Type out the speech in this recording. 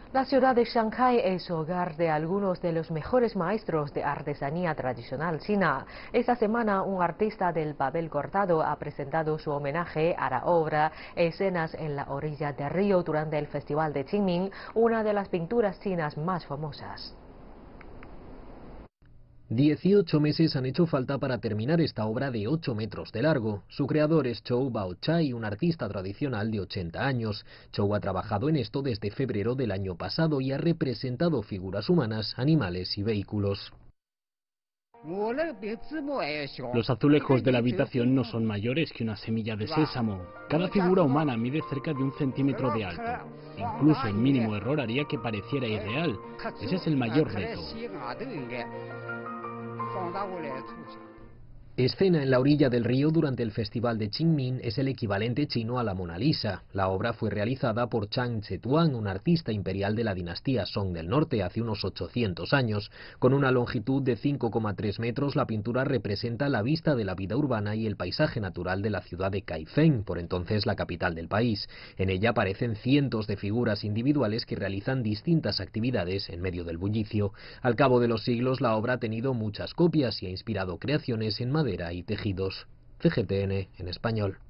La ciudad de Shanghái es hogar de algunos de los mejores maestros de artesanía tradicional china. Esta semana, un artista del papel cortado ha presentado su homenaje a la obra Escenas en la orilla del río durante el Festival de Qingming, una de las pinturas chinas más famosas. 18 meses han hecho falta para terminar esta obra de 8 metros de largo. Su creador es Chou Baochai, un artista tradicional de 80 años. Chou ha trabajado en esto desde febrero del año pasado y ha representado figuras humanas, animales y vehículos. Los azulejos de la habitación no son mayores que una semilla de sésamo. Cada figura humana mide cerca de 1 centímetro de alto. Incluso el mínimo error haría que pareciera irreal. Ese es el mayor reto. Escena en la orilla del río durante el Festival de Qingming es el equivalente chino a la Mona Lisa. La obra fue realizada por Chang Chetuan, un artista imperial de la dinastía Song del Norte, hace unos 800 años. Con una longitud de 5,3 metros, la pintura representa la vista de la vida urbana y el paisaje natural de la ciudad de Kaifeng, por entonces la capital del país. En ella aparecen cientos de figuras individuales que realizan distintas actividades en medio del bullicio. Al cabo de los siglos, la obra ha tenido muchas copias y ha inspirado creaciones en madera y tejidos. CGTN en español.